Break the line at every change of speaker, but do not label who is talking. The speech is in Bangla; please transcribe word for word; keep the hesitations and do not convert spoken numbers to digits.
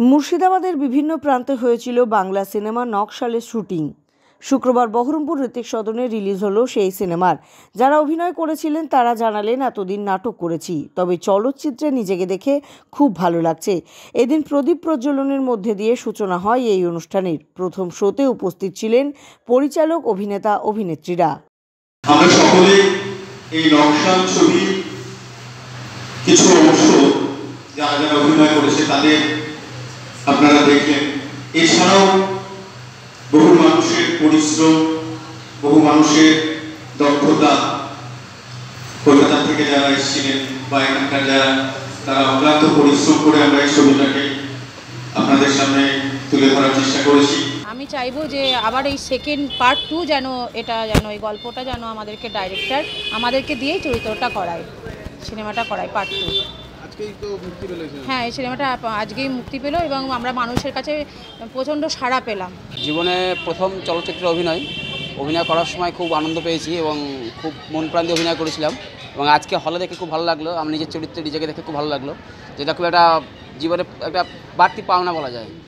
মুর্শিদাবাদের বিভিন্ন প্রান্তে হয়েছিল বাংলা সিনেমা নকশালের শুটিং। শুক্রবার বহরমপুর ঋত্বিক সদনে রিলিজ হলো সেই সিনেমার। যারা অভিনয় করেছিলেন তারা জানালেন, এতদিন নাটক করেছি, তবে চলচ্চিত্রে নিজেকে দেখে খুব ভালো লাগছে। এদিন প্রদীপ প্রজ্বলনের মধ্যে দিয়ে সূচনা হয় এই অনুষ্ঠানের। প্রথম শোতে উপস্থিত ছিলেন পরিচালক, অভিনেতা, অভিনেত্রীরা।
আমরা সকলে এই নকশাল ছবি কিছু অংশ যারা যারা অভিনয় করেছে তাদের আপনারা দেখলেন। এছাড়াও বহু মানুষের পরিশ্রম, বহু মানুষের দক্ষতা, কলকাতা থেকে যারা এসেছিলেন বা এখানকার যারা, তারা অক্লান্ত পরিশ্রম করে আমরা এই ছবিটাকে আপনাদের সামনে তুলে ধরার চেষ্টা করেছি।
আমি চাইবো যে আবার এই সেকেন্ড পার্ট টু যেন এটা যেন এই গল্পটা যেন আমাদেরকে ডাইরেক্টর আমাদেরকে দিয়েই চরিত্রটা করায়, সিনেমাটা করায় পার্ট টু। হ্যাঁ, এই সিনেমাটা আজকেই মুক্তি পেল এবং আমরা মানুষের কাছে প্রচণ্ড সাড়া পেলাম।
জীবনে প্রথম চলচ্চিত্রে অভিনয় অভিনয় করার সময় খুব আনন্দ পেয়েছি এবং খুব মন প্রাণ দিয়ে অভিনয় করেছিলাম এবং আজকে হলে দেখে খুব ভালো লাগলো। আমি নিজের চরিত্রে নিজেকে দেখে খুব ভালো লাগলো, যেটা খুব একটা জীবনে একটা বাড়তি পাওনা বলা যায়।